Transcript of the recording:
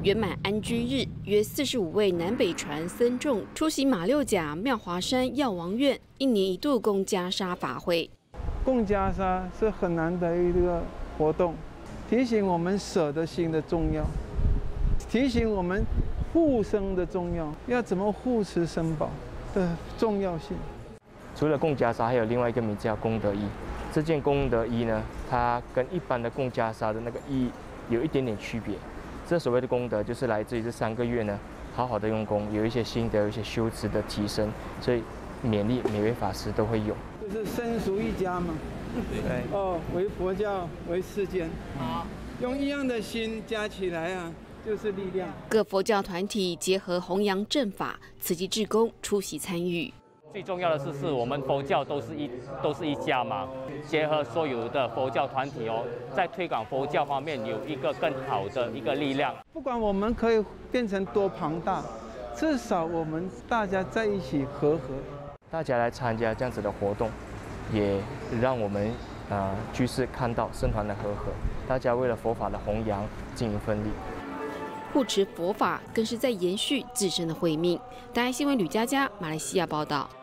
圆满安居日，约45位南北传僧众出席马六甲妙华山药王院1年1度供袈裟法会。 供袈裟是很难得一个活动，提醒我们舍得心的重要，提醒我们护生的重要，要怎么护持僧宝的重要性。 除了供袈裟，还有另外一个名字叫功德衣。这件功德衣呢，它跟一般的供袈裟的那个衣有一点点区别。这所谓的功德，就是来自于这3个月呢，好好的用功，有一些心得，有一些修持的提升，所以勉励每位法师都会有。 就是僧俗一家嘛，对，哦，为佛教，为世间，用一样的心加起来啊，就是力量。 各佛教团体结合弘扬正法，慈济志工出席参与。 最重要的是我们佛教都是一家嘛，结合所有的佛教团体哦，在推广佛教方面有一个更好的一个力量。 不管我们可以变成多庞大，至少我们大家在一起和。 大家来参加这样子的活动，也让我们居士看到僧团的和合，大家为了佛法的弘扬尽一份力。 护持佛法更是在延续自身的慧命。大爱新闻吕佳佳，马来西亚报道。